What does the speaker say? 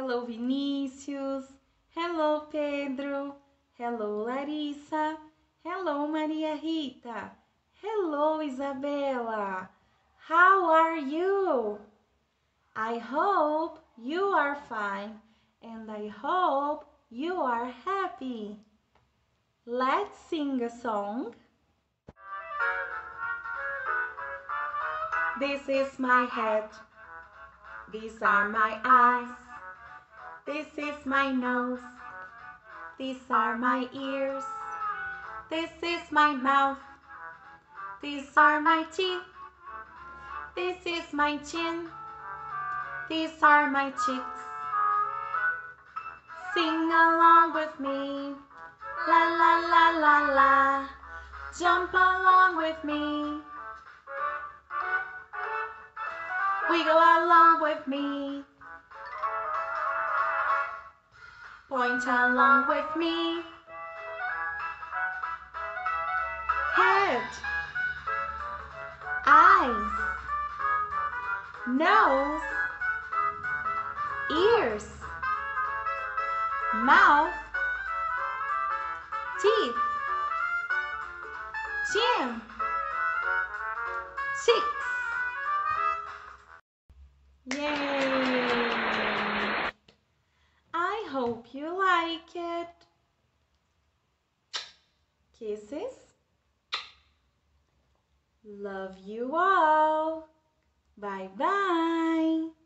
Hello, Vinícius. Hello, Pedro. Hello, Larissa. Hello, Maria Rita. Hello, Isabela. How are you? I hope you are fine and I hope you are happy. Let's sing a song. This is my head. These are my eyes. This is my nose. These are my ears. This is my mouth. These are my teeth. This is my chin. These are my cheeks. Sing along with me. La la la la la. Jump along with me. Wiggle along with me. Point along with me. Head, eyes, nose, ears, mouth, teeth, chin, cheeks. Yay! I hope you like it. Kisses. Love you all. Bye bye.